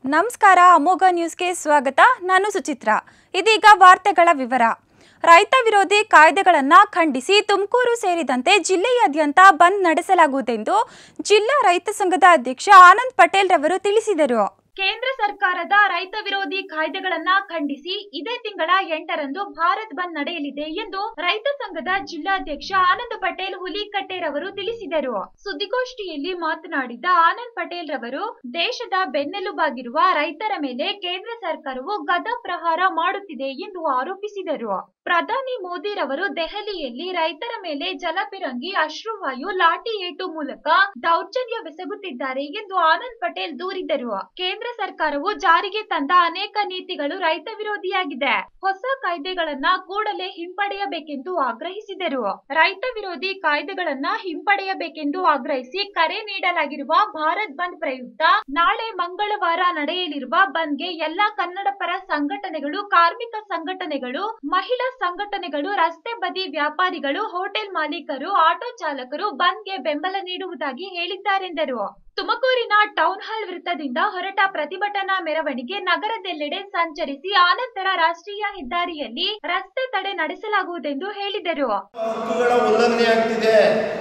ನಮಸ್ಕಾರ ಅಮೋಘ ನ್ಯೂಸ್ಗೆ ಸ್ವಾಗತ. ನಾನು ಸುಚಿತ್ರಾ. ಇದೀಗ ವಾರ್ತೆಗಳ ವಿವರ. ರೈತ ವಿರೋಧಿ ಕಾಯ್ದೆಗಳನ್ನು ಖಂಡಿಸಿ ತುಮಕೂರು ಸೇರಿದಂತೆ ಜಿಲ್ಲೆಯಾದ್ಯಂತ ಬಂದ್ ನಡೆಸಲಾಗುವುದೆಂದು ಜಿಲ್ಲಾ ರೈತ ಸಂಘದ ಅಧ್ಯಕ್ಷ ಆನಂದ್ ಪಟೇಲ್ ರವರು ತಿಳಿಸಿದರು. ಕೇಂದ್ರ ಸರ್ಕಾರದ ರೈತ ವಿರೋಧಿ ಕಾಯ್ದೆಗಳನ್ನ ಖಂಡಿಸಿ ಇದೇ ತಿಂಗಳ 8ರಂದು ಭಾರತ್ ಬಂದ್ ನಡೆಯಲಿದೆ ಎಂದು ರೈತ ಸಂಘದ ಜಿಲ್ಲಾಧ್ಯಕ್ಷ ಆನಂದ್ ಪಟೇಲ್ ಹುಲಿಕಟ್ಟೆ ರವರು ತಿಳಿಸಿದರು. ಸುದ್ದಿಗೋಷ್ಠಿಯಲ್ಲಿ ಮಾತನಾಡಿದ ಆನಂದ್ ಪಟೇಲ್ ರವರು, ದೇಶದ ಬೆನ್ನೆಲುಬಾಗಿರುವ ರೈತರ ಮೇಲೆ ಕೇಂದ್ರ ಸರ್ಕಾರವು ಗದಾ ಪ್ರಹಾರ ಮಾಡುತ್ತಿದೆ ಎಂದು ಆರೋಪಿಸಿದರು. ಪ್ರಧಾನಿ ಮೋದಿ ರವರು ದೆಹಲಿಯಲ್ಲಿ ರೈತರ ಮೇಲೆ ಜಲಪಿರಂಗಿ, ಅಶ್ರುವಾಯು, ಲಾಠಿ ಏಟು ಮೂಲಕ ದೌರ್ಜನ್ಯವೆಸಗುತ್ತಿದ್ದಾರೆ ಎಂದು ಆನಂದ್ ಪಟೇಲ್ ದೂರಿದರು. ಕೇಂದ್ರ ಸರ್ಕಾರವು ಜಾರಿಗೆ ತಂದ ಅನೇಕ ನೀತಿಗಳು ರೈತ ವಿರೋಧಿಯಾಗಿದೆ. ಹೊಸ ಕಾಯ್ದೆಗಳನ್ನ ಕೂಡಲೇ ಹಿಂಪಡೆಯಬೇಕೆಂದು ಆಗ್ರಹಿಸಿದರು. ರೈತ ವಿರೋಧಿ ಕಾಯ್ದೆಗಳನ್ನ ಹಿಂಪಡೆಯಬೇಕೆಂದು ಆಗ್ರಹಿಸಿ ಕರೆ ನೀಡಲಾಗಿರುವ ಭಾರತ್ ಬಂದ್ ಪ್ರಯುಕ್ತ ನಾಳೆ ಮಂಗಳವಾರ ನಡೆಯಲಿರುವ ಬಂದ್ಗೆ ಎಲ್ಲಾ ಕನ್ನಡಪರ ಸಂಘಟನೆಗಳು, ಕಾರ್ಮಿಕ ಸಂಘಟನೆಗಳು, ಮಹಿಳಾ ಸಂಘಟನೆಗಳು, ರಸ್ತೆ ಬದಿ ವ್ಯಾಪಾರಿಗಳು, ಹೋಟೆಲ್ ಮಾಲೀಕರು, ಆಟೋ ಚಾಲಕರು ಬಂದ್ಗೆ ಬೆಂಬಲ ನೀಡುವುದಾಗಿ ಹೇಳಿದ್ದಾರೆಂದರು. ತುಮಕೂರಿನ ಟೌನ್ ಹಾಲ್ ವೃತ್ತದಿಂದ ಹೊರಟ ಪ್ರತಿಭಟನಾ ಮೆರವಣಿಗೆ ನಗರದೆಲ್ಲೆಡೆ ಸಂಚರಿಸಿ ಆನಂತರ ರಾಷ್ಟ್ರೀಯ ಹೆದ್ದಾರಿಯಲ್ಲಿ ರಸ್ತೆ ತಡೆ ನಡೆಸಲಾಗುವುದೆಂದು ಹೇಳಿದರು. ಹಕ್ಕುಗಳ ಉಲ್ಲಂಘನೆಯಾಗ್ತಿದೆ.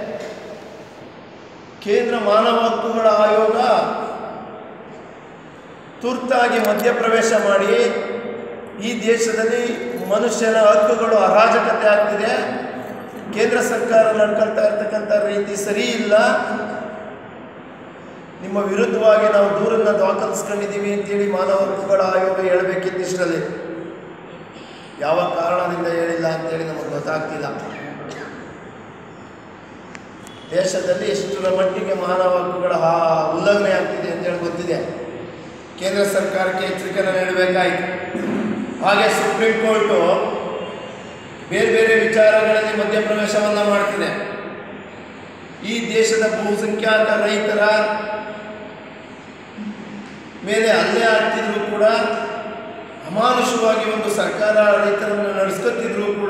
ಕೇಂದ್ರ ಮಾನವ ಹಕ್ಕುಗಳ ಆಯೋಗ ತುರ್ತಾಗಿ ಮಧ್ಯಪ್ರವೇಶ ಮಾಡಿ ಈ ದೇಶದಲ್ಲಿ ಮನುಷ್ಯನ ಹಕ್ಕುಗಳು ಅರಾಜಕತೆ ಆಗ್ತಿದೆ, ಕೇಂದ್ರ ಸರ್ಕಾರ ನಡ್ಕೊಳ್ತಾ ಇರ್ತಕ್ಕಂಥ ರೀತಿ ಸರಿ ಇಲ್ಲ, ನಿಮ್ಮ ವಿರುದ್ಧವಾಗಿ ನಾವು ದೂರನ್ನು ದಾಖಲಿಸ್ಕೊಂಡಿದ್ದೀವಿ ಅಂತೇಳಿ ಮಾನವ ಹಕ್ಕುಗಳ ಆಯೋಗ ಹೇಳಬೇಕಿತ್ತು. ಇಷ್ಟರಲ್ಲಿ ಯಾವ ಕಾರಣದಿಂದ ಹೇಳಿಲ್ಲ ಅಂತೇಳಿ ನಮಗೆ ಗೊತ್ತಾಗ್ತಿಲ್ಲ. ದೇಶದಲ್ಲಿ ಎಷ್ಟರ ಮಟ್ಟಿಗೆ ಮಾನವ ಹಕ್ಕುಗಳ ಉಲ್ಲಂಘನೆ ಆಗ್ತಿದೆ ಅಂತೇಳಿ ಗೊತ್ತಿದೆ. ಕೇಂದ್ರ ಸರ್ಕಾರಕ್ಕೆ ಎಚ್ಚರಿಕೆಯನ್ನು ನೀಡಬೇಕಾಯಿತು. ಹಾಗೆ ಸುಪ್ರೀಂ ಕೋರ್ಟು ಬೇರೆ ಬೇರೆ ವಿಚಾರಗಳಲ್ಲಿ ಮಧ್ಯಪ್ರವೇಶವನ್ನು ಮಾಡ್ತಿದೆ. ಈ ದೇಶದ ಬಹುಸಂಖ್ಯಾತ ರೈತರ ಮೇಲೆ ಹಲ್ಲೆ ಆಗ್ತಿದ್ರು ಕೂಡ, ಅಮಾನುಷವಾಗಿ ಒಂದು ಸರ್ಕಾರ ರೈತರನ್ನು ನಡೆಸ್ಕೊತಿದ್ರು ಕೂಡ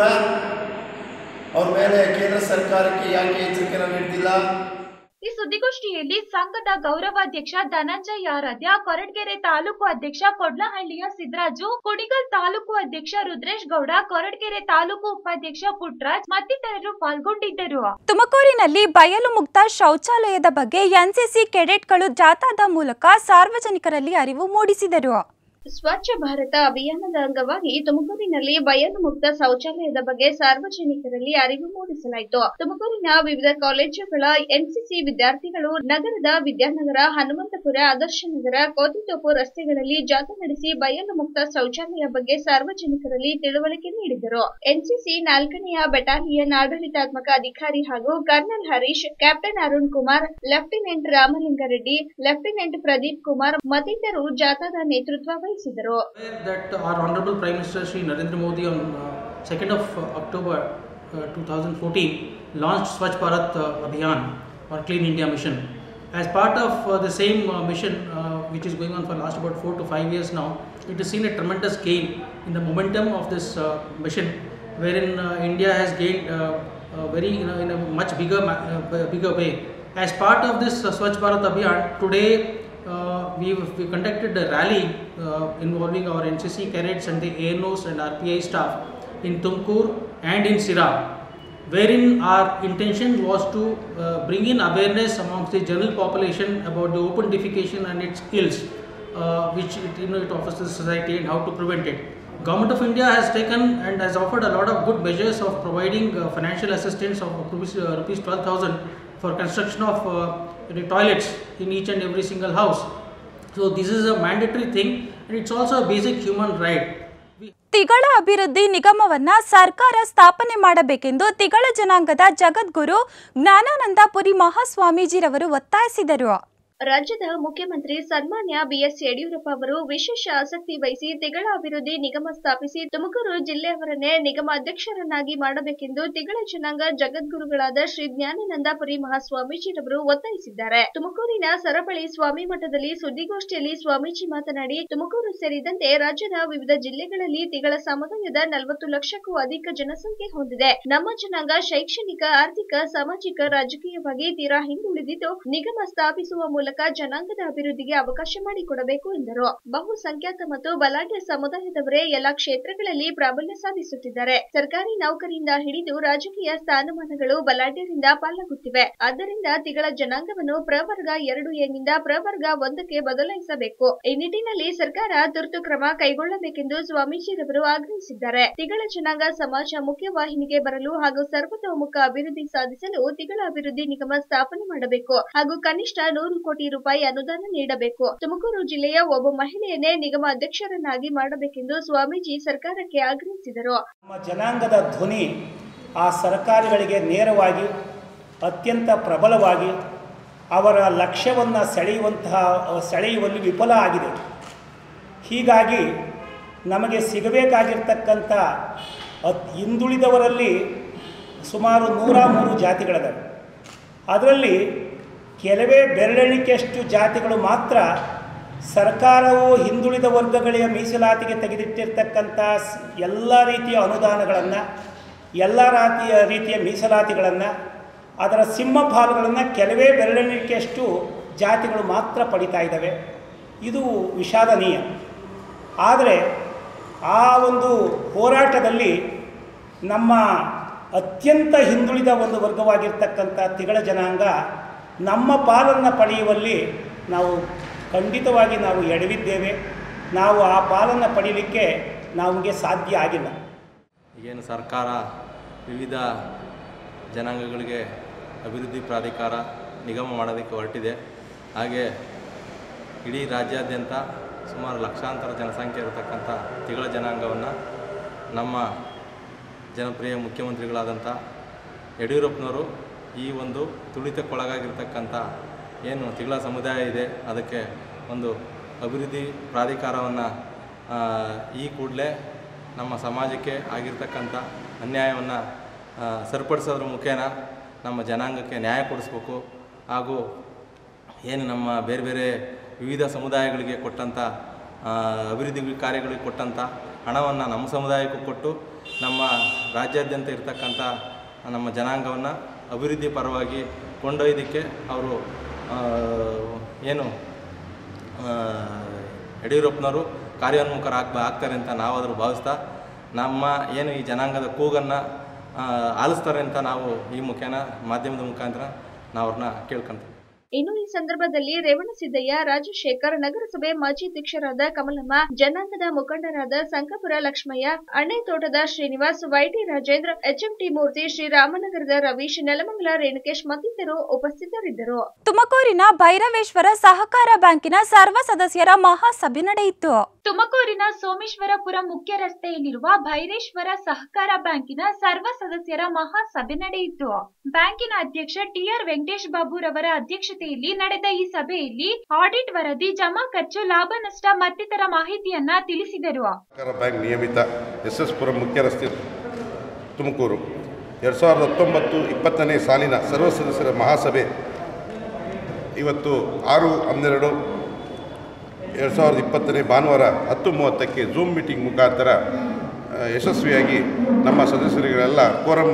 ಅವ್ರ ಮೇಲೆ ಕೇಂದ್ರ ಸರ್ಕಾರಕ್ಕೆ ಯಾಕೆ ಎಚ್ಚರಿಕೆಯನ್ನು ನೀಡ್ತಿಲ್ಲ? ಈ ಸುದ್ದಿಗೋಷ್ಠಿಯಲ್ಲಿ ಸಂಘದ ಗೌರವಾಧ್ಯಕ್ಷ ಧನಂಜಯ ಆರಾಧ್ಯ, ಕೊರಟಗೆರೆ ತಾಲೂಕು ಅಧ್ಯಕ್ಷ ಕೊಡ್ಲಹಳ್ಳಿಯ ಸಿದ್ದರಾಜು, ಕುಣಿಗಲ್ ತಾಲೂಕು ಅಧ್ಯಕ್ಷ ರುದ್ರೇಶ್ ಗೌಡ, ಕೊರಟಗೆರೆ ತಾಲೂಕು ಉಪಾಧ್ಯಕ್ಷ ಪುಟ್ಟರಾಜ್ ಮತ್ತಿತರರು ಪಾಲ್ಗೊಂಡಿದ್ದರು. ತುಮಕೂರಿನಲ್ಲಿ ಬಯಲು ಮುಕ್ತ ಶೌಚಾಲಯದ ಬಗ್ಗೆ ಎನ್ಸಿಸಿ ಕೆಡೆಟ್ಗಳು ಜಾಥಾದ ಮೂಲಕ ಸಾರ್ವಜನಿಕರಲ್ಲಿ ಅರಿವು ಮೂಡಿಸಿದರು. ಸ್ವಚ್ಛ ಭಾರತ ಅಭಿಯಾನದ ಅಂಗವಾಗಿ ತುಮಕೂರಿನಲ್ಲಿ ಬಯಲು ಮುಕ್ತ ಶೌಚಾಲಯದ ಬಗ್ಗೆ ಸಾರ್ವಜನಿಕರಲ್ಲಿ ಅರಿವು ಮೂಡಿಸಲಾಯಿತು. ತುಮಕೂರಿನ ವಿವಿಧ ಕಾಲೇಜುಗಳ ಎನ್ಸಿಸಿ ವಿದ್ಯಾರ್ಥಿಗಳು ನಗರದ ವಿದ್ಯಾನಗರ, ಹನುಮಂತಪುರ, ಆದರ್ಶನಗರ, ಕೋತಿತೋಪು ರಸ್ತೆಗಳಲ್ಲಿ ಜಾಥಾ ನಡೆಸಿ ಬಯಲು ಮುಕ್ತ ಶೌಚಾಲಯ ಬಗ್ಗೆ ಸಾರ್ವಜನಿಕರಲ್ಲಿ ತಿಳುವಳಿಕೆ ನೀಡಿದರು. ಎನ್ಸಿಸಿ 4ನೆಯ ಬೆಟಾಲಿಯನ್ ಆಡಳಿತಾತ್ಮಕ ಅಧಿಕಾರಿ ಹಾಗೂ colonel Harish, captain Arun Kumar, lieutenant Ramalinga Reddy, lieutenant Pradeep Kumar ಮತ್ತಿತರರು ಜಾಥಾದ ನೇತೃತ್ವ ವಹಿಸಿದರು. That our Honorable Prime Minister Shri Narendra Modi on 2nd of October 2014 launched Swachh Bharat Abhiyan or Clean India Mission. As part of the same mission which is going on for last about 4 to 5 years now, it has seen a tremendous gain in the momentum of this mission, wherein India has gained very in a much bigger way. As part of this Swachh Bharat Abhiyan, today we conducted a rally involving our NCC cadets and the ANOs and RPI staff in Tumkur and in Sira, wherein our intention was to bring in awareness amongst the general population about the open defecation and its ills, which it offers to the society and how to prevent it. Government of India has taken and has offered a lot of good measures of providing financial assistance of rupees 12,000 for construction of toilets in each and every single house. So this is a mandatory thing and it's also a basic human right. ತಿಗಳ ಅಭಿವೃದ್ಧಿ ನಿಗಮವನ್ನ ಸರ್ಕಾರ ಸ್ಥಾಪನೆ ಮಾಡಬೇಕೆಂದು ತಿಗಳ ಜನಾಂಗದ ಜಗದ್ಗುರು ಜ್ಞಾನಾನಂದ ಪುರಿ ಮಹಾಸ್ವಾಮೀಜಿರವರು ಒತ್ತಾಯಿಸಿದರು. ರಾಜ್ಯದ ಮುಖ್ಯಮಂತ್ರಿ ಸನ್ಮಾನ್ಯ BS Yediyurappa ಅವರು ವಿಶೇಷ ಆಸಕ್ತಿ ವಹಿಸಿ ತಿಗಳ ಅಭಿವೃದ್ಧಿ ನಿಗಮ ಸ್ಥಾಪಿಸಿ ತುಮಕೂರು ಜಿಲ್ಲೆಯವರನ್ನೇ ನಿಗಮ ಅಧ್ಯಕ್ಷರನ್ನಾಗಿ ಮಾಡಬೇಕೆಂದು ತಿಗಳ ಜನಾಂಗ ಜಗದ್ಗುರುಗಳಾದ ಶ್ರೀ ಜ್ಞಾನಾನಂದ ಪುರಿ ಮಹಾಸ್ವಾಮೀಜಿರವರು ಒತ್ತಾಯಿಸಿದ್ದಾರೆ. ತುಮಕೂರಿನ ಸರಪಳಿ ಸ್ವಾಮಿ ಮಠದಲ್ಲಿ ಸುದ್ದಿಗೋಷ್ಠಿಯಲ್ಲಿ ಸ್ವಾಮೀಜಿ ಮಾತನಾಡಿ, ತುಮಕೂರು ಸೇರಿದಂತೆ ರಾಜ್ಯದ ವಿವಿಧ ಜಿಲ್ಲೆಗಳಲ್ಲಿ ತಿಗಳ ಸಮುದಾಯದ 40 ಲಕ್ಷಕ್ಕೂ ಅಧಿಕ ಜನಸಂಖ್ಯೆ ಹೊಂದಿದೆ. ನಮ್ಮ ಜನಾಂಗ ಶೈಕ್ಷಣಿಕ, ಆರ್ಥಿಕ, ಸಾಮಾಜಿಕ, ರಾಜಕೀಯವಾಗಿ ತೀರಾ ಹಿಂದುಳಿದಿದ್ದು ನಿಗಮ ಸ್ಥಾಪಿಸುವ ಮೂಲಕ ಮೂಲಕ ಜನಾಂಗದ ಅಭಿವೃದ್ಧಿಗೆ ಅವಕಾಶ ಮಾಡಿಕೊಡಬೇಕು ಎಂದರು. ಬಹುಸಂಖ್ಯಾತ ಮತ್ತು ಬಲಾಢ್ಯ ಸಮುದಾಯದವರೇ ಎಲ್ಲಾ ಕ್ಷೇತ್ರಗಳಲ್ಲಿ ಪ್ರಾಬಲ್ಯ ಸಾಧಿಸುತ್ತಿದ್ದಾರೆ. ಸರ್ಕಾರಿ ನೌಕರಿಯಿಂದ ಹಿಡಿದು ರಾಜಕೀಯ ಸ್ಥಾನಮಾನಗಳು ಬಲಾಢ್ಯರಿಂದ ಪಾಲಾಗುತ್ತಿವೆ. ಆದ್ದರಿಂದ ತಿಗಳ ಜನಾಂಗವನ್ನು ಪ್ರವರ್ಗ 2A ನಿಂದ ಪ್ರವರ್ಗ 1ಕ್ಕೆ ಬದಲಾಯಿಸಬೇಕು. ಈ ನಿಟ್ಟಿನಲ್ಲಿ ಸರ್ಕಾರ ತುರ್ತು ಕ್ರಮ ಕೈಗೊಳ್ಳಬೇಕೆಂದು ಸ್ವಾಮೀಜಿರವರು ಆಗ್ರಹಿಸಿದ್ದಾರೆ. ತಿಗಳ ಜನಾಂಗ ಸಮಾಜ ಮುಖ್ಯವಾಹಿನಿಗೆ ಬರಲು ಹಾಗೂ ಸರ್ವತೋಮುಖ ಅಭಿವೃದ್ಧಿ ಸಾಧಿಸಲು ತಿಗಳ ಅಭಿವೃದ್ಧಿ ನಿಗಮ ಸ್ಥಾಪನೆ ಮಾಡಬೇಕು ಹಾಗೂ ಕನಿಷ್ಠ 100 ಕೋಟಿ ರೂಪಾಯಿ ಅನುದಾನ ನೀಡಬೇಕು. ತುಮಕೂರು ಜಿಲ್ಲೆಯ ಒಬ್ಬ ಮಹಿಳೆಯನ್ನೇ ನಿಗಮ ಅಧ್ಯಕ್ಷರನ್ನಾಗಿ ಮಾಡಬೇಕೆಂದು ಸ್ವಾಮೀಜಿ ಸರ್ಕಾರಕ್ಕೆ ಆಗ್ರಹಿಸಿದರು. ನಮ್ಮ ಜನಾಂಗದ ಧ್ವನಿ ಆ ಸರ್ಕಾರಗಳಿಗೆ ನೇರವಾಗಿ ಅತ್ಯಂತ ಪ್ರಬಲವಾಗಿ ಅವರ ಲಕ್ಷ್ಯವನ್ನು ಸೆಳೆಯುವಲ್ಲಿ ವಿಫಲ ಆಗಿದೆ. ಹೀಗಾಗಿ ನಮಗೆ ಸಿಗಬೇಕಾಗಿರ್ತಕ್ಕಂಥ ಹಿಂದುಳಿದವರಲ್ಲಿ ಸುಮಾರು 103 ಜಾತಿಗಳಿವೆ. ಅದರಲ್ಲಿ ಕೆಲವೇ ಬೆರಳೆಣಿಕೆಯಷ್ಟು ಜಾತಿಗಳು ಮಾತ್ರ ಸರ್ಕಾರವು ಹಿಂದುಳಿದ ವರ್ಗಗಳ ಮೀಸಲಾತಿಗೆ ತೆಗೆದಿಟ್ಟಿರ್ತಕ್ಕಂಥ ಎಲ್ಲ ರೀತಿಯ ಅನುದಾನಗಳನ್ನು, ಎಲ್ಲ ರೀತಿಯ ಮೀಸಲಾತಿಗಳನ್ನು, ಅದರ ಸಿಂಹಪಾಲುಗಳನ್ನು ಕೆಲವೇ ಬೆರಳೆಣಿಕೆಯಷ್ಟು ಜಾತಿಗಳು ಮಾತ್ರ ಪಡಿತಾ ಇದ್ದಾವೆ. ಇದು ವಿಷಾದನೀಯ. ಆದರೆ ಆ ಒಂದು ಹೋರಾಟದಲ್ಲಿ ನಮ್ಮ ಅತ್ಯಂತ ಹಿಂದುಳಿದ ಒಂದು ವರ್ಗವಾಗಿರ್ತಕ್ಕಂಥ ತಿಗಳ ಜನಾಂಗ ನಮ್ಮ ಪಾಲನ್ನು ಪಡೆಯುವಲ್ಲಿ ನಾವು ಖಂಡಿತವಾಗಿ ಎಡವಿದ್ದೇವೆ. ನಾವು ಆ ಪಾಲನ್ನು ಪಡೀಲಿಕ್ಕೆ ನಮಗೆ ಸಾಧ್ಯ ಆಗಿಲ್ಲ. ಈಗೇನು ಸರ್ಕಾರ ವಿವಿಧ ಜನಾಂಗಗಳಿಗೆ ಅಭಿವೃದ್ಧಿ ಪ್ರಾಧಿಕಾರ ನಿಗಮ ಮಾಡೋದಕ್ಕೆ ಹೊರಟಿದೆ. ಹಾಗೆ ಇಡೀ ರಾಜ್ಯಾದ್ಯಂತ ಸುಮಾರು ಲಕ್ಷಾಂತರ ಜನಸಂಖ್ಯೆ ಇರತಕ್ಕಂಥ ತಿಗಳ ಜನಾಂಗವನ್ನು ನಮ್ಮ ಜನಪ್ರಿಯ ಮುಖ್ಯಮಂತ್ರಿಗಳಾದಂಥ ಯಡಿಯೂರಪ್ಪನವರು ಈ ಒಂದು ತುಳಿತಕ್ಕೊಳಗಾಗಿರ್ತಕ್ಕಂಥ ಏನು ತಿಗಳ ಸಮುದಾಯ ಇದೆ ಅದಕ್ಕೆ ಒಂದು ಅಭಿವೃದ್ಧಿ ಪ್ರಾಧಿಕಾರವನ್ನು ಈ ಕೂಡಲೇ ನಮ್ಮ ಸಮಾಜಕ್ಕೆ ಆಗಿರ್ತಕ್ಕಂಥ ಅನ್ಯಾಯವನ್ನು ಸರಿಪಡಿಸೋದ್ರ ಮುಖೇನ ನಮ್ಮ ಜನಾಂಗಕ್ಕೆ ನ್ಯಾಯ ಕೊಡಿಸ್ಬೇಕು. ಹಾಗೂ ಏನು ನಮ್ಮ ಬೇರೆ ಬೇರೆ ವಿವಿಧ ಸಮುದಾಯಗಳಿಗೆ ಕೊಟ್ಟಂಥ ಅಭಿವೃದ್ಧಿ ಕಾರ್ಯಗಳಿಗೆ ಕೊಟ್ಟಂಥ ಹಣವನ್ನು ನಮ್ಮ ಸಮುದಾಯಕ್ಕೂ ಕೊಟ್ಟು ನಮ್ಮ ರಾಜ್ಯಾದ್ಯಂತ ಇರ್ತಕ್ಕಂಥ ನಮ್ಮ ಜನಾಂಗವನ್ನು ಅಭಿವೃದ್ಧಿ ಪರವಾಗಿ ಕೊಂಡೊಯ್ಯೋದಕ್ಕೆ ಅವರು ಏನು ಯಡಿಯೂರಪ್ಪನವರು ಕಾರ್ಯೋನ್ಮುಖರಾಗ್ತಾರೆ ಅಂತ ನಾವಾದರೂ ಭಾವಿಸ್ತಾ ನಮ್ಮ ಏನು ಈ ಜನಾಂಗದ ಕೂಗನ್ನು ಆಲಿಸ್ತಾರೆ ಅಂತ ನಾವು ಈ ಮಾಧ್ಯಮದ ಮುಖಾಂತರ ನಾವು ಅವ್ರನ್ನ ಕೇಳ್ಕೊಂತೀವಿ. ಇನ್ನು ಈ ಸಂದರ್ಭದಲ್ಲಿ ರೇವಣಸಿದ್ದಯ್ಯ, ರಾಜಶೇಖರ್, ನಗರಸಭೆ ಮಾಜಿ ಅಧ್ಯಕ್ಷರಾದ ಕಮಲಮ್ಮ, ಜನಾಂಗದ ಮುಖಂಡರಾದ ಸಂಕಪುರ ಲಕ್ಷ್ಮಯ್ಯ, ಅಣ್ಣೆತೋಟದ ಶ್ರೀನಿವಾಸ್, ವೈಟಿ ರಾಜೇಂದ್ರ, ಎಚ್ಎಂಟಿ ಮೂರ್ತಿ, ಶ್ರೀರಾಮನಗರದ ರವೀಶ್, ನೆಲಮಂಗಲ ರೇಣುಕೇಶ್ ಮತ್ತಿತರರು ಉಪಸ್ಥಿತರಿದ್ದರು. ತುಮಕೂರಿನ ಭೈರವೇಶ್ವರ ಸಹಕಾರ ಬ್ಯಾಂಕಿನ ಸರ್ವ ಸದಸ್ಯರ ಮಹಾಸಭೆ ನಡೆಯಿತು. ತುಮಕೂರಿನ ಸೋಮೇಶ್ವರಪುರ ಮುಖ್ಯ ರಸ್ತೆಯಲ್ಲಿರುವ ಭೈರೇಶ್ವರ ಸಹಕಾರ ಬ್ಯಾಂಕಿನ ಸರ್ವ ಸದಸ್ಯರ ಮಹಾಸಭೆ ನಡೆಯಿತು. ಬ್ಯಾಂಕಿನ ಅಧ್ಯಕ್ಷ ಟಿಆರ್ ವೆಂಕಟೇಶ್ ಬಾಬು ರವರ ಅಧ್ಯಕ್ಷತೆಯಲ್ಲಿ ನಡೆದ ಈ ಸಭೆಯಲ್ಲಿ ಆಡಿಟ್ ವರದಿ, ಜಮಾ ಖರ್ಚು, ಲಾಭ ನಷ್ಟ ಮತ್ತಿತರ ಮಾಹಿತಿಯನ್ನ ತಿಳಿಸಿದರು. ಬ್ಯಾಂಕ್ ನಿಯಮಿತ ಎಸ್ಎಸ್ ಪುರಂ ಮುಖ್ಯ ರಸ್ತೆ ತುಮಕೂರು 2019-20ನೇ ಸಾಲಿನ ಸರ್ವ ಸದಸ್ಯರ ಮಹಾಸಭೆ ಇವತ್ತು 6/12/2020 ಭಾನುವಾರ 10:30ಕ್ಕೆ ಝೂಮ್ ಮೀಟಿಂಗ್ ಮುಖಾಂತರ ಯಶಸ್ವಿಯಾಗಿ ನಮ್ಮ ಸದಸ್ಯರುಗಳೆಲ್ಲ ಕೋರಂ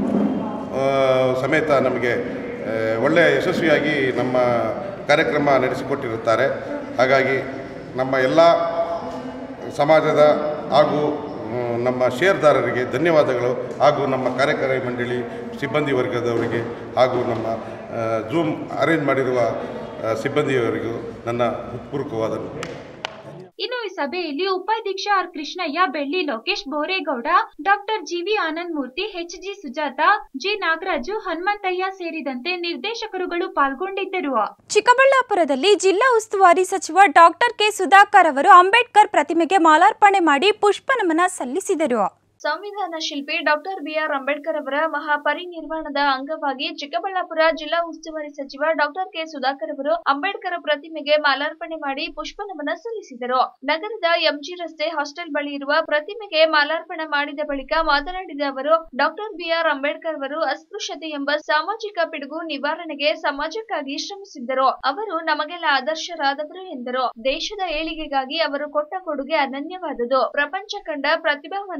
ಸಮೇತ ನಮಗೆ ಒಳ್ಳೆಯ ಯಶಸ್ವಿಯಾಗಿ ನಮ್ಮ ಕಾರ್ಯಕ್ರಮ ನಡೆಸಿಕೊಟ್ಟಿರುತ್ತಾರೆ. ಹಾಗಾಗಿ ನಮ್ಮ ಎಲ್ಲ ಸಮಾಜದ ಹಾಗೂ ನಮ್ಮ ಷೇರ್ದಾರರಿಗೆ ಧನ್ಯವಾದಗಳು, ಹಾಗೂ ನಮ್ಮ ಕಾರ್ಯಕಾರಿ ಮಂಡಳಿ ಸಿಬ್ಬಂದಿ ವರ್ಗದವರಿಗೆ ಹಾಗೂ ನಮ್ಮ ಝೂಮ್ ಅರೇಂಜ್ ಮಾಡಿರುವ ಸಿಬ್ಬಂದಿಯವರಿಗೂ ನನ್ನ ಹೃತ್ಪೂರ್ವಕವಾದ. ಇನ್ನು ಈ ಸಭೆಯಲ್ಲಿ ಉಪಾಧ್ಯಕ್ಷ R Krishnaiah, Belli Lokesh, Boregowda, doctor GV Anand Murthy, HG Sujatha, G Nagaraju, Hanumanthaiah ಸೇರಿದಂತೆ ನಿರ್ದೇಶಕರುಗಳು ಪಾಲ್ಗೊಂಡಿದ್ದರು. ಚಿಕ್ಕಬಳ್ಳಾಪುರದಲ್ಲಿ ಜಿಲ್ಲಾ ಉಸ್ತುವಾರಿ ಸಚಿವ ಡಾಕ್ಟರ್ ಕೆ ಸುಧಾಕರ್ ಅವರು ಅಂಬೇಡ್ಕರ್ ಪ್ರತಿಮೆಗೆ ಮಾಲಾರ್ಪಣೆ ಮಾಡಿ ಪುಷ್ಪ ನಮನ ಸಲ್ಲಿಸಿದರು. ಸಂವಿಧಾನ ಶಿಲ್ಪಿ ಡಾಕ್ಟರ್ ಬಿಆರ್ ಅಂಬೇಡ್ಕರ್ ಅವರ ಮಹಾಪರಿನಿರ್ವಾಣದ ಅಂಗವಾಗಿ ಚಿಕ್ಕಬಳ್ಳಾಪುರ ಜಿಲ್ಲಾ ಉಸ್ತುವಾರಿ ಸಚಿವ ಡಾಕ್ಟರ್ ಕೆ ಸುಧಾಕರ್ ಅವರು ಅಂಬೇಡ್ಕರ್ ಪ್ರತಿಮೆಗೆ ಮಾಲಾರ್ಪಣೆ ಮಾಡಿ ಪುಷ್ಪ ನಮನ ಸಲ್ಲಿಸಿದರು. ನಗರದ ಎಂಜಿ ರಸ್ತೆ ಹಾಸ್ಟೆಲ್ ಬಳಿ ಇರುವ ಪ್ರತಿಮೆಗೆ ಮಾಲಾರ್ಪಣೆ ಮಾಡಿದ ಬಳಿಕ ಮಾತನಾಡಿದ ಅವರು, ಡಾಕ್ಟರ್ ಬಿಆರ್ ಅಂಬೇಡ್ಕರ್ ಅವರು ಅಸ್ಪೃಶ್ಯತೆ ಎಂಬ ಸಾಮಾಜಿಕ ಪಿಡುಗು ನಿವಾರಣೆಗೆ ಸಮಾಜಕ್ಕಾಗಿ ಶ್ರಮಿಸಿದ್ದರು. ಅವರು ನಮಗೆಲ್ಲ ಆದರ್ಶರಾದವರು ಎಂದರು. ದೇಶದ ಏಳಿಗೆಗಾಗಿ ಅವರು ಕೊಟ್ಟ ಕೊಡುಗೆ ಅನನ್ಯವಾದುದು. ಪ್ರಪಂಚ ಕಂಡ ಪ್ರತಿಭಾವಂತ ಅರ್ಥಶಾಸ್ತ್ರ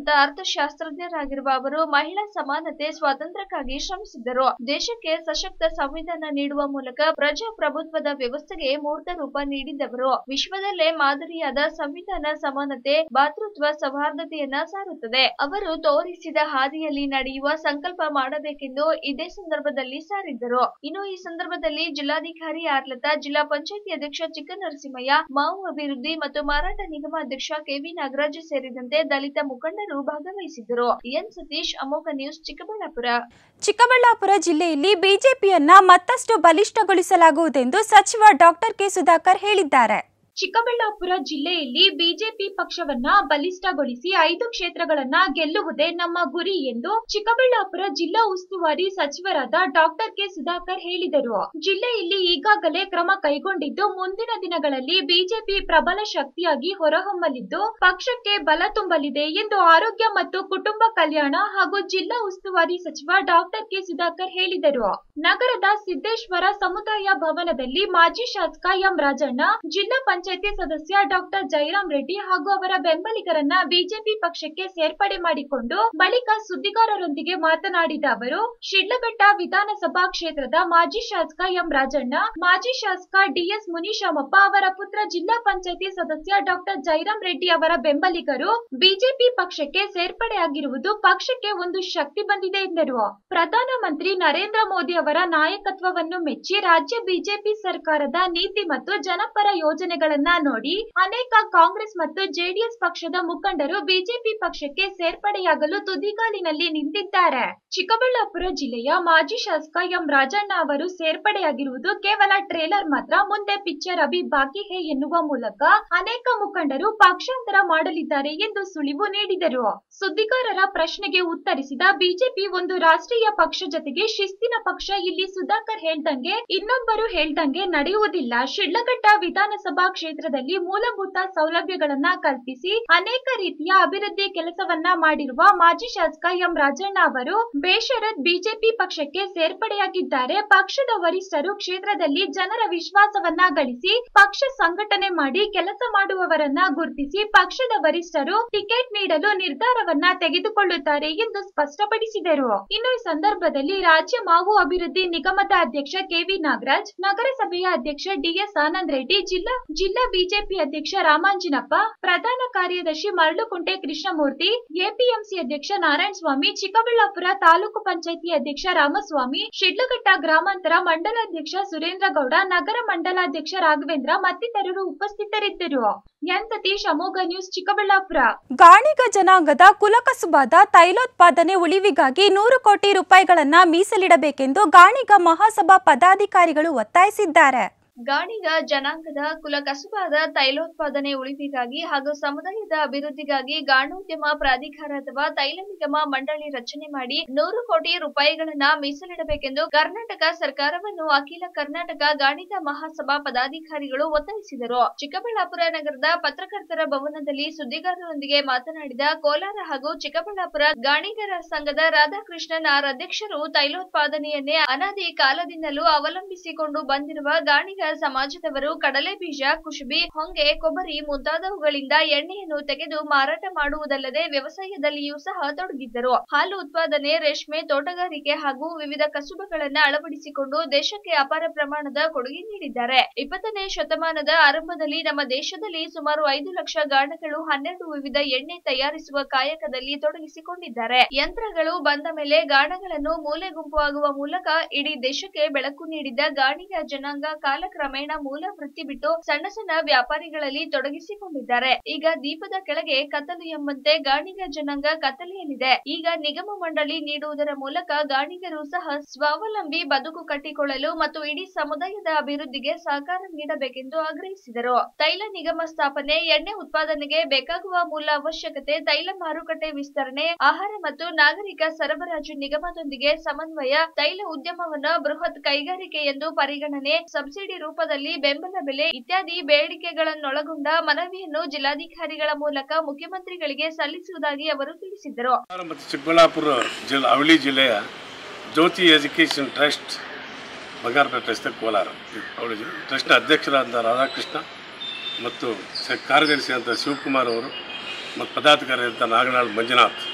ಅರ್ಥಶಾಸ್ತ್ರಜ್ಞರಾಗಿರುವ ಅವರು ಮಹಿಳಾ ಸಮಾನತೆ ಸ್ವಾತಂತ್ರ್ಯಕ್ಕಾಗಿ ಶ್ರಮಿಸಿದ್ದರು. ದೇಶಕ್ಕೆ ಸಶಕ್ತ ಸಂವಿಧಾನ ನೀಡುವ ಮೂಲಕ ಪ್ರಜಾಪ್ರಭುತ್ವದ ವ್ಯವಸ್ಥೆಗೆ ಮೂರ್ತ ರೂಪ ನೀಡಿದವರು. ವಿಶ್ವದಲ್ಲೇ ಮಾದರಿಯಾದ ಸಂವಿಧಾನ ಸಮಾನತೆ, ಭಾತೃತ್ವ, ಸೌಹಾರ್ದತೆಯನ್ನ ಸಾರುತ್ತದೆ. ಅವರು ತೋರಿಸಿದ ಹಾದಿಯಲ್ಲಿ ನಡೆಯುವ ಸಂಕಲ್ಪ ಮಾಡಬೇಕೆಂದು ಇದೇ ಸಂದರ್ಭದಲ್ಲಿ ಸಾರಿದ್ದರು. ಇನ್ನು ಈ ಸಂದರ್ಭದಲ್ಲಿ ಜಿಲ್ಲಾಧಿಕಾರಿ ಆರ್ಲತಾ, ಜಿಲ್ಲಾ ಪಂಚಾಯಿತಿ ಅಧ್ಯಕ್ಷ ಚಿಕ್ಕನರಸಿಂಹಯ್ಯ, ಮಾವು ಅಭಿವೃದ್ಧಿ ಮತ್ತು ಮಾರಾಟ ನಿಗಮ ಅಧ್ಯಕ್ಷ ಕೆವಿ ನಾಗರಾಜ್ ಸೇರಿದಂತೆ ದಲಿತ ಮುಖಂಡರು ಭಾಗವಹಿಸಿದ್ದರು. ಎನ್ ಸತೀಶ್, ಅಮೋಘ ನ್ಯೂಸ್, ಚಿಕ್ಕಬಳ್ಳಾಪುರ. ಚಿಕ್ಕಬಳ್ಳಾಪುರ ಜಿಲ್ಲೆಯಲ್ಲಿ ಬಿಜೆಪಿಯನ್ನ ಮತ್ತಷ್ಟು ಬಲಿಷ್ಠಗೊಳಿಸಲಾಗುವುದೆಂದು ಸಚಿವ ಡಾಕ್ಟರ್ ಕೆ ಸುಧಾಕರ್ ಹೇಳಿದ್ದಾರೆ. ಚಿಕ್ಕಬಳ್ಳಾಪುರ ಜಿಲ್ಲೆಯಲ್ಲಿ ಬಿಜೆಪಿ ಪಕ್ಷವನ್ನ ಬಲಿಷ್ಠಗೊಳಿಸಿ 5 ಕ್ಷೇತ್ರಗಳನ್ನ ಗೆಲ್ಲುವುದೇ ನಮ್ಮ ಗುರಿ ಎಂದು ಚಿಕ್ಕಬಳ್ಳಾಪುರ ಜಿಲ್ಲಾ ಉಸ್ತುವಾರಿ ಸಚಿವರಾದ ಡಾಕ್ಟರ್ ಕೆ ಸುಧಾಕರ್ ಹೇಳಿದರು. ಜಿಲ್ಲೆಯಲ್ಲಿ ಈಗಾಗಲೇ ಕ್ರಮ ಕೈಗೊಂಡಿದ್ದು ಮುಂದಿನ ದಿನಗಳಲ್ಲಿ ಬಿಜೆಪಿ ಪ್ರಬಲ ಶಕ್ತಿಯಾಗಿ ಹೊರಹೊಮ್ಮಲಿದ್ದು ಪಕ್ಷಕ್ಕೆ ಬಲ ತುಂಬಲಿದೆ ಎಂದು ಆರೋಗ್ಯ ಮತ್ತು ಕುಟುಂಬ ಕಲ್ಯಾಣ ಹಾಗೂ ಜಿಲ್ಲಾ ಉಸ್ತುವಾರಿ ಸಚಿವ ಡಾಕ್ಟರ್ ಕೆ ಸುಧಾಕರ್ ಹೇಳಿದರು. ನಗರದ ಸಿದ್ದೇಶ್ವರ ಸಮುದಾಯ ಭವನದಲ್ಲಿ ಮಾಜಿ ಶಾಸಕ ಎಂ ರಾಜಣ್ಣ, ಜಿಲ್ಲಾ ಪಂಚಾಯತಿ ಸದಸ್ಯ ಡಾಕ್ಟರ್ ಜಯರಾಮ್ ರೆಡ್ಡಿ ಹಾಗೂ ಅವರ ಬೆಂಬಲಿಗರನ್ನ ಬಿಜೆಪಿ ಪಕ್ಷಕ್ಕೆ ಸೇರ್ಪಡೆ ಮಾಡಿಕೊಂಡು ಬಳಿಕ ಸುದ್ದಿಗಾರರೊಂದಿಗೆ ಮಾತನಾಡಿದ ಅವರು, ಶಿಡ್ಲಘಟ್ಟ ವಿಧಾನಸಭಾ ಕ್ಷೇತ್ರದ ಮಾಜಿ ಶಾಸಕ ಎಂ ರಾಜಣ್ಣ, ಮಾಜಿ ಶಾಸಕ ಡಿಎಸ್ ಮುನಿಶಾಮಪ್ಪ ಅವರ ಪುತ್ರ ಜಿಲ್ಲಾ ಪಂಚಾಯತಿ ಸದಸ್ಯ ಡಾಕ್ಟರ್ ಜಯರಾಮ್ ರೆಡ್ಡಿ ಅವರ ಬೆಂಬಲಿಗರು ಬಿಜೆಪಿ ಪಕ್ಷಕ್ಕೆ ಸೇರ್ಪಡೆಯಾಗಿರುವುದು ಪಕ್ಷಕ್ಕೆ ಒಂದು ಶಕ್ತಿ ಬಂದಿದೆ ಎಂದರು. ಪ್ರಧಾನಮಂತ್ರಿ ನರೇಂದ್ರ ಮೋದಿ ಅವರ ನಾಯಕತ್ವವನ್ನು ಮೆಚ್ಚಿ ರಾಜ್ಯ ಬಿಜೆಪಿ ಸರ್ಕಾರದ ನೀತಿ ಮತ್ತು ಜನಪರ ಯೋಜನೆಗಳನ್ನು ನೋಡಿ ಅನೇಕ ಕಾಂಗ್ರೆಸ್ ಮತ್ತು ಜೆಡಿಎಸ್ ಪಕ್ಷದ ಮುಖಂಡರು ಬಿಜೆಪಿ ಪಕ್ಷಕ್ಕೆ ಸೇರ್ಪಡೆಯಾಗಲು ತುದಿಗಾಲಿನಲ್ಲಿ ನಿಂತಿದ್ದಾರೆ. ಚಿಕ್ಕಬಳ್ಳಾಪುರ ಜಿಲ್ಲೆಯ ಮಾಜಿ ಶಾಸಕ ಎಂ ರಾಜಣ್ಣ ಅವರು ಸೇರ್ಪಡೆಯಾಗಿರುವುದು ಕೇವಲ ಟ್ರೇಲರ್ ಮಾತ್ರ. ಮುಂದೆ ಪಿಕ್ಚರ್ ಅಭಿ ಬಾಕಿ ಹೇ ಎನ್ನುವ ಮೂಲಕ ಅನೇಕ ಮುಖಂಡರು ಪಕ್ಷಾಂತರ ಮಾಡಲಿದ್ದಾರೆ ಎಂದು ಸುಳಿವು ನೀಡಿದರು. ಸುದ್ದಿಗಾರರ ಪ್ರಶ್ನೆಗೆ ಉತ್ತರಿಸಿದ ಬಿಜೆಪಿ ಒಂದು ರಾಷ್ಟ್ರೀಯ ಪಕ್ಷ ಜೊತೆಗೆ ಶಿಸ್ತಿನ ಪಕ್ಷ. ಇಲ್ಲಿ ಸುಧಾಕರ್ ಹೇಳ್ದಂಗೆ ಇನ್ನೊಬ್ಬರು ಹೇಳ್ದಂಗೆ ನಡೆಯುವುದಿಲ್ಲ. ಶಿಡ್ಲಘಟ್ಟ ವಿಧಾನಸಭಾ ಕ್ಷೇತ್ರದಲ್ಲಿ ಮೂಲಭೂತ ಸೌಲಭ್ಯಗಳನ್ನ ಕಲ್ಪಿಸಿ ಅನೇಕ ರೀತಿಯ ಅಭಿವೃದ್ಧಿ ಕೆಲಸವನ್ನ ಮಾಡಿರುವ ಮಾಜಿ ಶಾಸಕ ಎಂ ರಾಜಣ್ಣ ಅವರು ಬೇಷರತ್ ಬಿಜೆಪಿ ಪಕ್ಷಕ್ಕೆ ಸೇರ್ಪಡೆಯಾಗಿದ್ದಾರೆ. ಪಕ್ಷದ ವರಿಷ್ಠರು ಕ್ಷೇತ್ರದಲ್ಲಿ ಜನರ ವಿಶ್ವಾಸವನ್ನ ಗಳಿಸಿ ಪಕ್ಷ ಸಂಘಟನೆ ಮಾಡಿ ಕೆಲಸ ಮಾಡುವವರನ್ನ ಗುರುತಿಸಿ ಪಕ್ಷದ ವರಿಷ್ಠರು ಟಿಕೆಟ್ ನೀಡಲು ನಿರ್ಧಾರವನ್ನ ತೆಗೆದುಕೊಳ್ಳುತ್ತಾರೆ ಎಂದು ಸ್ಪಷ್ಟಪಡಿಸಿದರು. ಇನ್ನು ಈ ಸಂದರ್ಭದಲ್ಲಿ ರಾಜ್ಯ ಮಾವು ಅಭಿವೃದ್ಧಿ ನಿಗಮದ ಅಧ್ಯಕ್ಷ ಕೆವಿ ನಾಗರಾಜ್, ನಗರಸಭೆಯ ಅಧ್ಯಕ್ಷ ಡಿಎಸ್ ಆನಂದ್ ರೆಡ್ಡಿ, ಜಿಲ್ಲಾ ಬಿಜೆಪಿ ಅಧ್ಯಕ್ಷ ರಾಮಾಂಜಿನಪ್ಪ, ಪ್ರಧಾನ ಕಾರ್ಯದರ್ಶಿ ಮರಳುಕುಂಟೆ ಕೃಷ್ಣಮೂರ್ತಿ, ಎಪಿಎಂಸಿ ಅಧ್ಯಕ್ಷ ನಾರಾಯಣ ಸ್ವಾಮಿ, ಚಿಕ್ಕಬಳ್ಳಾಪುರ ತಾಲೂಕು ಪಂಚಾಯಿತಿ ಅಧ್ಯಕ್ಷ ರಾಮಸ್ವಾಮಿ, ಶಿಡ್ಲಘಟ್ಟ ಗ್ರಾಮಾಂತರ ಮಂಡಲಾಧ್ಯಕ್ಷ ಸುರೇಂದ್ರ ಗೌಡ, ನಗರ ಮಂಡಲಾಧ್ಯಕ್ಷ ರಾಘವೇಂದ್ರ ಮತ್ತಿತರರು ಉಪಸ್ಥಿತರಿದ್ದರು. ಎನ್ ಸತೀಶ್, ಅಮೋಘ ನ್ಯೂಸ್, ಚಿಕ್ಕಬಳ್ಳಾಪುರ. ಗಾಣಿಗ ಜನಾಂಗದ ಕುಲಕಸುಬಾದ ತೈಲೋತ್ಪಾದನೆ ಉಳಿವಿಗಾಗಿ 100 ಕೋಟಿ ರೂಪಾಯಿಗಳನ್ನ ಮೀಸಲಿಡಬೇಕೆಂದು ಗಾಣಿಗ ಮಹಾಸಭಾ ಪದಾಧಿಕಾರಿಗಳು ಒತ್ತಾಯಿಸಿದ್ದಾರೆ. ಗಾಣಿಗ ಜನಾಂಗದ ಕುಲಕಸುಬಾದ ತೈಲೋತ್ಪಾದನೆ ಉಳಿವಿಗಾಗಿ ಹಾಗೂ ಸಮುದಾಯದ ಅಭಿವೃದ್ಧಿಗಾಗಿ ಗಾಣೋದ್ಯಮ ಪ್ರಾಧಿಕಾರ ಅಥವಾ ತೈಲ ನಿಗಮ ಮಂಡಳಿ ರಚನೆ ಮಾಡಿ 100 ಕೋಟಿ ರೂಪಾಯಿಗಳನ್ನ ಮೀಸಲಿಡಬೇಕೆಂದು ಕರ್ನಾಟಕ ಸರ್ಕಾರವನ್ನು ಅಖಿಲ ಕರ್ನಾಟಕ ಗಾಣಿಗ ಮಹಾಸಭಾ ಪದಾಧಿಕಾರಿಗಳು ಒತ್ತಾಯಿಸಿದರು. ಚಿಕ್ಕಬಳ್ಳಾಪುರ ನಗರದ ಪತ್ರಕರ್ತರ ಭವನದಲ್ಲಿ ಸುದ್ದಿಗಾರರೊಂದಿಗೆ ಮಾತನಾಡಿದ ಕೋಲಾರ ಹಾಗೂ ಚಿಕ್ಕಬಳ್ಳಾಪುರ ಗಾಣಿಗರ ಸಂಘದ ರಾಧಾಕೃಷ್ಣನ್ ಆರ್ ಅಧ್ಯಕ್ಷರು, ತೈಲೋತ್ಪಾದನೆಯನ್ನೇ ಅನಾದಿ ಕಾಲದಿಂದಲೂ ಅವಲಂಬಿಸಿಕೊಂಡು ಬಂದಿರುವ ಗಾಣಿಗ ಸಮಾಜದವರು ಕಡಲೆ ಬೀಜ, ಕುಶುಬಿ, ಹೊಂಗೆ, ಕೊಬ್ಬರಿ ಮುಂತಾದವುಗಳಿಂದ ಎಣ್ಣೆಯನ್ನು ತೆಗೆದು ಮಾರಾಟ ಮಾಡುವುದಲ್ಲದೆ ವ್ಯವಸಾಯದಲ್ಲಿಯೂ ಸಹ ತೊಡಗಿದ್ದರು. ಹಾಲು ಉತ್ಪಾದನೆ, ರೇಷ್ಮೆ, ತೋಟಗಾರಿಕೆ ಹಾಗೂ ವಿವಿಧ ಕಸುಬುಗಳನ್ನು ಅಳವಡಿಸಿಕೊಂಡು ದೇಶಕ್ಕೆ ಅಪಾರ ಪ್ರಮಾಣದ ಕೊಡುಗೆ ನೀಡಿದ್ದಾರೆ. 20ನೇ ಶತಮಾನದ ಆರಂಭದಲ್ಲಿ ನಮ್ಮ ದೇಶದಲ್ಲಿ ಸುಮಾರು 5 ಲಕ್ಷ ಗಾಣಗಳು 12 ವಿವಿಧ ಎಣ್ಣೆ ತಯಾರಿಸುವ ಕಾಯಕದಲ್ಲಿ ತೊಡಗಿಸಿಕೊಂಡಿದ್ದಾರೆ. ಯಂತ್ರಗಳು ಬಂದ ಮೇಲೆ ಗಾಣಗಳನ್ನು ಮೂಲೆ ಗುಂಪು ಆಗುವ ಮೂಲಕ ಇಡೀ ದೇಶಕ್ಕೆ ಬೆಳಕು ನೀಡಿದ್ದ ಗಾಣಿಗ ಜನಾಂಗ ಕಾಲಕ್ರಮೇಣ ಮೂಲ ವೃತ್ತಿ ಬಿಟ್ಟು ಸಣ್ಣ ಸಣ್ಣ ವ್ಯಾಪಾರಿಗಳಲ್ಲಿ ತೊಡಗಿಸಿಕೊಂಡಿದ್ದಾರೆ. ಈಗ ದೀಪದ ಕೆಳಗೆ ಕತ್ತಲು ಎಂಬಂತೆ ಗಾಣಿಗ ಜನಾಂಗ ಕತ್ತಲೆಯಲ್ಲಿದೆ. ಈಗ ನಿಗಮ ಮಂಡಳಿ ನೀಡುವುದರ ಮೂಲಕ ಗಾಣಿಗರು ಸಹ ಸ್ವಾವಲಂಬಿ ಬದುಕು ಕಟ್ಟಿಕೊಳ್ಳಲು ಮತ್ತು ಇಡೀ ಸಮುದಾಯದ ಅಭಿವೃದ್ಧಿಗೆ ಸಹಕಾರ ನೀಡಬೇಕೆಂದು ಆಗ್ರಹಿಸಿದರು. ತೈಲ ನಿಗಮ ಸ್ಥಾಪನೆ, ಎಣ್ಣೆ ಉತ್ಪಾದನೆಗೆ ಬೇಕಾಗುವ ಮೂಲ ಅವಶ್ಯಕತೆ, ತೈಲ ಮಾರುಕಟ್ಟೆ ವಿಸ್ತರಣೆ, ಆಹಾರ ಮತ್ತು ನಾಗರಿಕ ಸರಬರಾಜು ನಿಗಮದೊಂದಿಗೆ ಸಮನ್ವಯ, ತೈಲ ಉದ್ಯಮವನ್ನು ಬೃಹತ್ ಕೈಗಾರಿಕೆ ಎಂದು ಪರಿಗಣನೆ, ಸಬ್ಸಿಡಿ ರೂಪದಲ್ಲಿ ಬೆಂಬಲ ಬೆಲೆ ಇತ್ಯಾದಿ ಬೇಡಿಕೆಗಳನ್ನೊಳಗೊಂಡ ಮನವಿಯನ್ನು ಜಿಲ್ಲಾಧಿಕಾರಿಗಳ ಮೂಲಕ ಮುಖ್ಯಮಂತ್ರಿಗಳಿಗೆ ಸಲ್ಲಿಸುವುದಾಗಿ ಅವರು ತಿಳಿಸಿದರು. ಚಿಕ್ಕಬಳ್ಳಾಪುರ ಅವಳಿ ಜಿಲ್ಲೆಯ ಜ್ಯೋತಿ ಎಜುಕೇಷನ್ ಟ್ರಸ್ಟ್ ಬಂಗಾರಪೇಟೆ ರಸ್ತೆ ಕೋಲಾರ ಅವಳಿ ಟ್ರಸ್ಟ್ನ ಅಧ್ಯಕ್ಷರಾದ ರಾಧಾಕೃಷ್ಣ ಮತ್ತು ಕಾರ್ಯದರ್ಶಿಯಾದ ಶಿವಕುಮಾರ್ ಅವರು ಮತ್ತು ಪದಾಧಿಕಾರಿಯಾದ ನಾಗನಾಳ್ ಮಂಜುನಾಥ್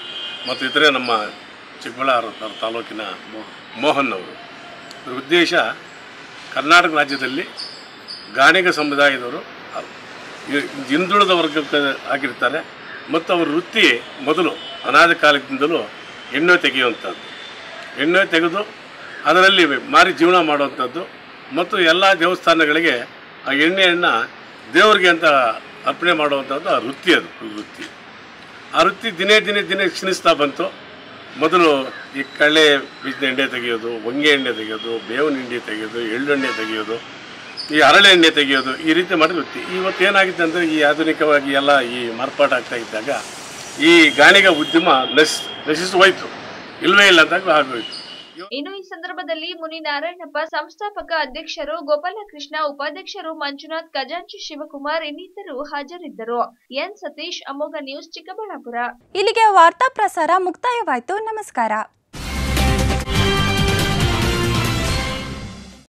ಮತ್ತು ಇತರೆ ನಮ್ಮ ಚಿಕ್ಕಬಳ್ಳಾಪುರ ತಾಲೂಕಿನ ಮೋಹನ್ ಅವರು. ಇದರ ಉದ್ದೇಶ ಕರ್ನಾಟಕ ರಾಜ್ಯದಲ್ಲಿ ಗಾಣಿಗ ಸಮುದಾಯದವರು ಹಿಂದುಳಿದ ವರ್ಗಕ್ಕೆ ಆಗಿರ್ತಾರೆ ಮತ್ತು ಅವರ ವೃತ್ತಿ ಮೊದಲು ಅನಾದಿ ಕಾಲದಿಂದಲೂ ಎಣ್ಣೆ ತೆಗೆಯುವಂಥದ್ದು, ಎಣ್ಣೆ ತೆಗೆದು ಅದರಲ್ಲಿ ಮಾರಿ ಜೀವನ ಮಾಡುವಂಥದ್ದು ಮತ್ತು ಎಲ್ಲ ದೇವಸ್ಥಾನಗಳಿಗೆ ಆ ಎಣ್ಣೆಯನ್ನು ದೇವರಿಗೆ ಅಂತ ಅರ್ಪಣೆ ಮಾಡುವಂಥದ್ದು ಆ ವೃತ್ತಿ. ಅದು ವೃತ್ತಿ. ಆ ವೃತ್ತಿ ದಿನೇ ದಿನೇ ದಿನೇ ಕ್ಷೀಣಿಸ್ತಾ ಬಂತು. ಮೊದಲು ಈ ಕಳ್ಳೆ ಬೀಜದ ಎಣ್ಣೆ ತೆಗೆಯೋದು, ಹೊಂಗೆ ಎಣ್ಣೆ ತೆಗೆಯೋದು, ಬೇವಿನ ಎಣ್ಣೆ ತೆಗೆಯೋದು, ಎಳ್ಳೆಣ್ಣೆ ತೆಗೆಯೋದು, ಈ ಹರಳೆ ಎಣ್ಣೆ ತೆಗೆಯೋದು, ಈ ರೀತಿ ಮಾಡಿದ ವೃತ್ತಿ. ಇವತ್ತು ಏನಾಗಿದೆ ಅಂದರೆ ಈ ಆಧುನಿಕವಾಗಿ ಎಲ್ಲ ಈ ಮಾರ್ಪಾಟಾಗ್ತಾ ಇದ್ದಾಗ ಈ ಗಾಣಿಗ ಉದ್ಯಮ ನಶಿಸಿ ಹೋಯಿತು, ಇಲ್ಲವೇ ಇಲ್ಲ ಅಂತ ಆಗೋಯ್ತು. ಇನ್ನು ಈ ಸಂದರ್ಭದಲ್ಲಿ ಮುನಿನಾರಾಯಣಪ್ಪ, ಸಂಸ್ಥಾಪಕ ಅಧ್ಯಕ್ಷರು ಗೋಪಾಲಕೃಷ್ಣ, ಉಪಾಧ್ಯಕ್ಷರು ಮಂಜುನಾಥ್, ಖಜಾಂಚಿ ಶಿವಕುಮಾರ್ ಇನ್ನಿತರರು ಹಾಜರಿದ್ದರು. ಎನ್ ಸತೀಶ್, ಅಮೋಘ ನ್ಯೂಸ್, ಚಿಕ್ಕಬಳ್ಳಾಪುರ. ಇಲ್ಲಿಗೆ ವಾರ್ತಾ ಪ್ರಸಾರ ಮುಕ್ತಾಯವಾಯಿತು. ನಮಸ್ಕಾರ.